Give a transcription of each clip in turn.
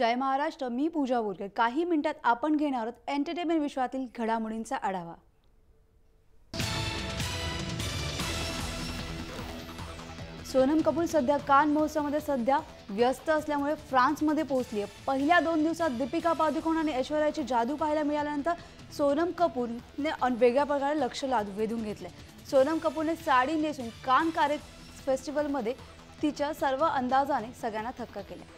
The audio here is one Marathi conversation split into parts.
जय महाराष्ट्र. मी पूजा बोरकर. काही मिनिटात आपण घेणार आहोत एंटरटेनमेंट विश्वातील घडामोडींचा आढावा. सोनम कपूर सध्या कान महोत्सवामध्ये सध्या व्यस्त असल्यामुळे फ्रान्समध्ये पोहोचली आहे. पहिल्या 2 दिवसात दीपिका पादुकोण आणि ऐश्वर्याची जादू पाहायला मिळाल्यानंतर सोनम कपूरने वेगळ्या प्रकारे लक्ष वेधून घेतले. सोनम कपूरने साडी नेसून कान फेस्टिवलमध्ये तिच्या सर्व अंदाजाने सगळ्यांना थक्क केले.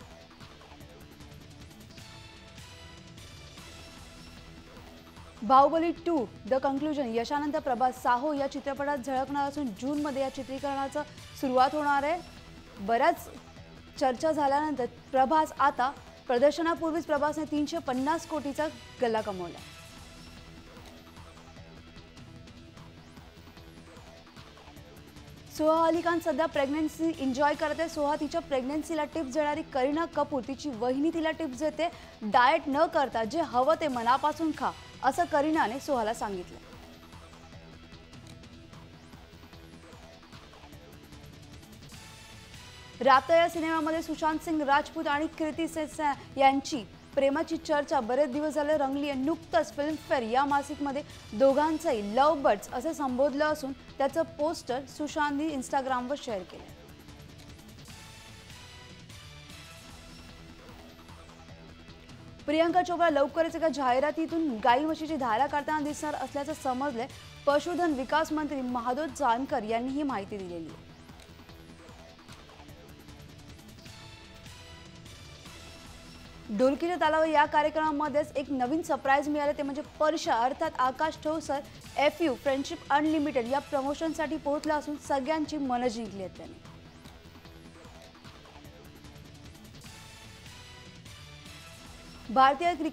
बाहुबली 2 द कंक्लुजन यशानंतर प्रभास साहो या चित्रपटात झळकणार असून जूनमध्ये या चित्रीकरणाचं सुरुवात होणार आहे. बऱ्याच चर्चा झाल्यानंतर प्रभास आता प्रदर्शनापूर्वीच प्रभासने 350 कोटीचा गल्ला कमवला. सोहा अली खान सध्या प्रेग्नन्सी एन्जॉय करत आहे. सोहा तिच्या प्रेग्नन्सीला टिप्स देणारी करीना कपूर तिची वहिनी तिला टिप्स देते. डाएट न करता जे हवं ते मनापासून खा असं करीनाने सोहाला सांगितलं. राता या सिनेमामध्ये सुशांत सिंग राजपूत आणि कृती सेन यांची प्रेमाची चर्चा बरेच दिवस झाले रंगली आहे. नुकतंच फिल्मफेअर या मासिकमध्ये दोघांचंही लव्ह बर्ड्स असे संबोधलं असून त्याचं पोस्टर सुशांतने इंस्टाग्रामवर शेअर केलं. प्रियंका चोप्रा लवकरच एका जाहिरातीतून गाई म्हशीची धारा काढताना दिसणार असल्याचं समजलंय. पशुधन विकास मंत्री महादेव जानकर यांनी ही माहिती दिलेली आहे. ढोलकीच्या तालावर या कार्यक्रमामध्येच एक नवीन सरप्राईज मिळाले ते म्हणजे परशा अर्थात Akash Thosar FU friendship unlimited या प्रमोशनसाठी पोहोचला असून सगळ्यांची मनं जिंकली आहेत त्याने. भारतीय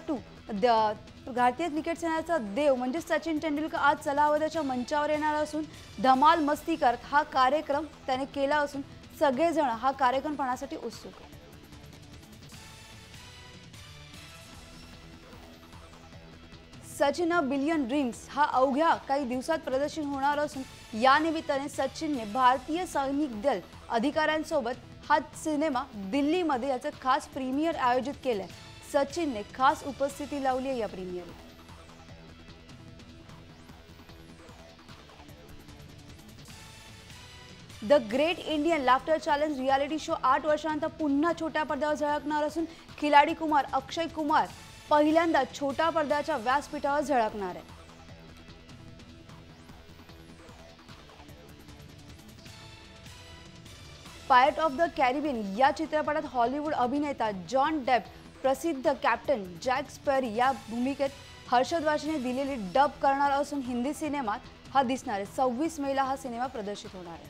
क्रिकेट सेनेचा देव म्हणजे सचिन तेंडुलकर आज चलावदाच्या मंचावर येणार असून धमाल मस्ती करत हा कार्यक्रम त्याने केला असून सगळेजण हा कार्यक्रम पाहण्यासाठी उत्सुक आहेत. सचिन बिलियन ड्रीम्स हा अवघ्या काही दिवसात प्रदर्शित होणार असून या निमित्ताने सचिनने भारतीय सैनिक दल अधिकाऱ्यांसोबत हा सिनेमा दिल्लीमध्ये याचं खास प्रीमियर आयोजित केलंय. सचिनने खास उपस्थिती लावली आहे या प्रीमियरला. The great Indian laughter challenge reality show 8 वर्षांनंतर पुन्हा छोट्या पडद्यावर झळकणार असून खिलाडी कुमार अक्षय कुमार पहिल्यांदा छोट्या पडद्याच्या व्यासपीठावर झळकणार आहे. पायरेट ऑफ द कॅरिबियन या चित्रपटात हॉलिवूड अभिनेता जॉन डेप प्रसिद्ध कॅप्टन जॅक स्पॅरो या भूमिकेत हर्षद वाशीने दिलेली डब करणार असून हिंदी सिनेमात हा दिसणार आहे. 26 मेला हा सिनेमा प्रदर्शित होणार आहे.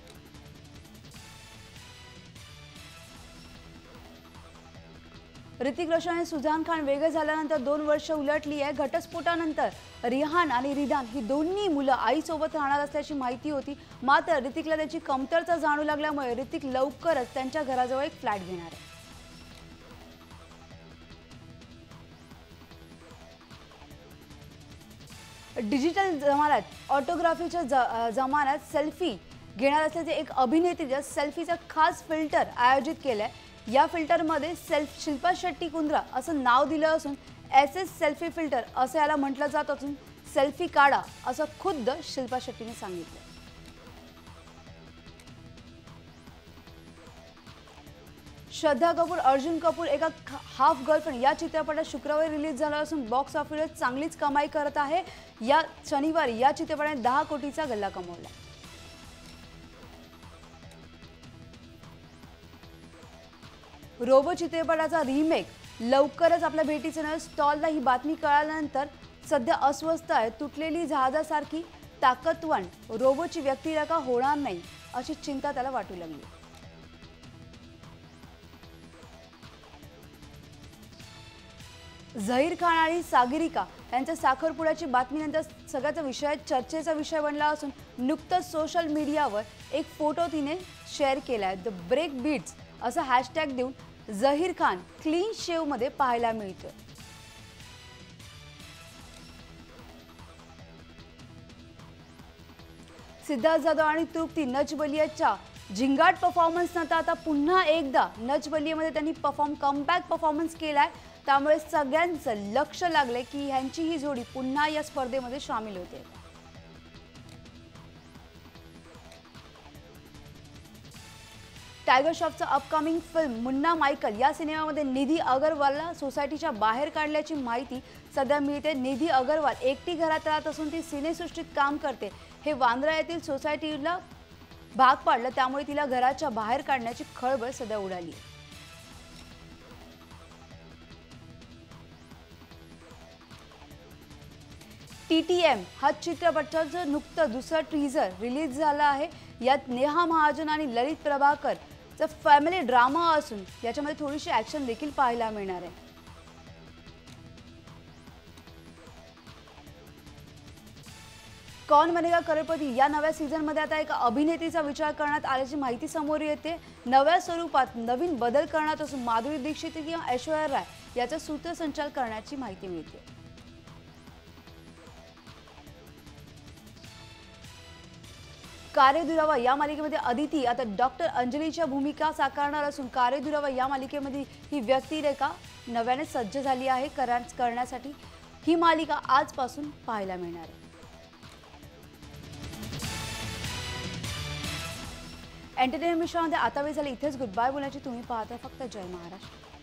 ऋतिक रोशन आणि सुझान खान वेगळे झाल्यानंतर 2 वर्ष उलटली आहे. घटस्फोटानंतर रिहान आणि रिदान ही दोन्ही मुलं आईसोबत राहणार असल्याची माहिती होती. मात्र ऋतिकला त्याची कमतरता जाणू लागल्यामुळे ऋतिक लवकरच त्यांच्या घराजवळ एक फ्लॅट घेणार आहे. डिजिटल जमान्यात ऑटोग्राफीच्या जमान्यात सेल्फी घेणार असल्याचे एक अभिनेत्रीच्या सेल्फीचा खास फिल्टर आयोजित केलाय. या फिल्टरमध्ये शिल्पा शेट्टी कुंद्रा असं नाव दिलं असून SS सेल्फी फिल्टर असं याला म्हटलं जात असून सेल्फी काढा असं खुद्द शिल्पा शेट्टीने सांगितलं. श्रद्धा कपूर अर्जुन कपूर एका हाफ गर्लफ्रेंड या चित्रपटात शुक्रवारी रिलीज झाला असून बॉक्स ऑफिसवर चांगलीच कमाई करत आहे. या शनिवारी या चित्रपटाने 10 कोटीचा गल्ला कमवला. रोबो चित्रपटाचा रिमेक लवकरच आपल्या भेटीचे नव्हे. स्टॉलला ही बातमी कळाल्यानंतर सध्या अस्वस्थ आहे. तुटलेली जहाजासारखी ताकदवान रोबोची व्यक्तिरेखा होणार नाही अशी चिंता त्याला वाटू लागली. झहीर खान आणि सागरिका यांच्या साखरपुड्याची बातमीनंतर सगळ्याचा चर्चेचा विषय बनला असून नुकतंच सोशल मीडियावर एक फोटो तिने शेअर केलाय. द ब्रेक बीट्स असं हॅशटॅग देऊन झहीर खान क्लीन शेव मध्ये पाहायला मिळतोय. सिद्धार्थ जाधव आणि तृप्ती नच बलियाच्या झिंगाट परफॉर्मन्स नंतर आता पुन्हा एकदा नच बलियेमध्ये त्यांनी कमबॅक परफॉर्मन्स केलाय, त्यामुळे सगळ्यांचं लक्ष लागले की ह्यांची ही जोडी पुन्हा या स्पर्धेमध्ये सामील होते. टायगर श्रॉफचं अपकमिंग फिल्म मुन्ना मायकल या सिनेमामध्ये निधी अगरवालला सोसायटीच्या बाहेर काढल्याची माहिती सध्या मिळते. निधी अगरवाल एकटी घरात राहत असून ती सिनेसृष्टीत काम करते. हे वांद्रा येथील सोसायटीला भाग पाडलं, त्यामुळे तिला घराच्या बाहेर काढण्याची खळबळ सध्या उडाली. TTM हा चित्रपटाचं नुकतं दुसरं टीझर रिलीज झालं आहे. यात नेहा महाजन आणि ललित प्रभाकरचा फॅमिली ड्रामा असून याच्यामध्ये थोडीशी ॲक्शन देखील पाहायला मिळणार आहे. कौन बनेगा करोडपती या नव्या सीझनमध्ये आता एका अभिनेत्रीचा विचार करण्यात आल्याची माहिती समोर येते. नव्या स्वरूपात नवीन बदल करण्यात असून माधुरी दीक्षित किंवा ऐश्वर्या राय याचा सूत्रसंचालन करण्याची माहिती मिळते. कार्यदुरावा या मालिकेमध्ये अदिती आता डॉक्टर अंजलीच्या भूमिका साकारणार असून कार्यदुरावा या मालिकेमध्ये ही व्यक्तिरेखा नव्याने सज्ज झाली आहे करण्यासाठी. ही मालिका आजपासून पाहायला मिळणार आहे. एंटरटेनमेंट मिश्रामध्ये आता वेळ झाली इथेच गुड बाय बोलायची. तुम्ही पाहता फक्त जय महाराष्ट्र.